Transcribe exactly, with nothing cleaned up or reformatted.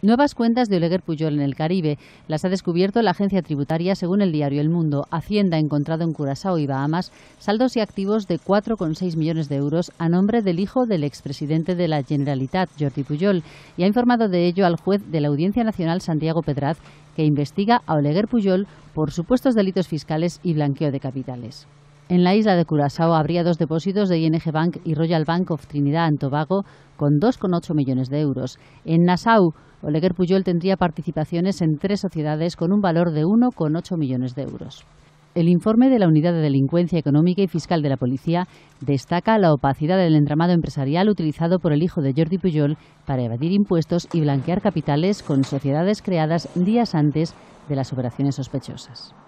Nuevas cuentas de Oleguer Pujol en el Caribe. Las ha descubierto la agencia tributaria según el diario El Mundo. Hacienda ha encontrado en Curazao y Bahamas saldos y activos de cuatro coma seis millones de euros a nombre del hijo del expresidente de la Generalitat, Jordi Pujol, y ha informado de ello al juez de la Audiencia Nacional, Santiago Pedraz, que investiga a Oleguer Pujol por supuestos delitos fiscales y blanqueo de capitales. En la isla de Curazao habría dos depósitos de I N G Bank y Royal Bank of Trinidad and Tobago con dos coma ocho millones de euros. En Nassau, Oleguer Pujol tendría participaciones en tres sociedades con un valor de uno coma ocho millones de euros. El informe de la Unidad de Delincuencia Económica y Fiscal de la Policía destaca la opacidad del entramado empresarial utilizado por el hijo de Jordi Pujol para evadir impuestos y blanquear capitales con sociedades creadas días antes de las operaciones sospechosas.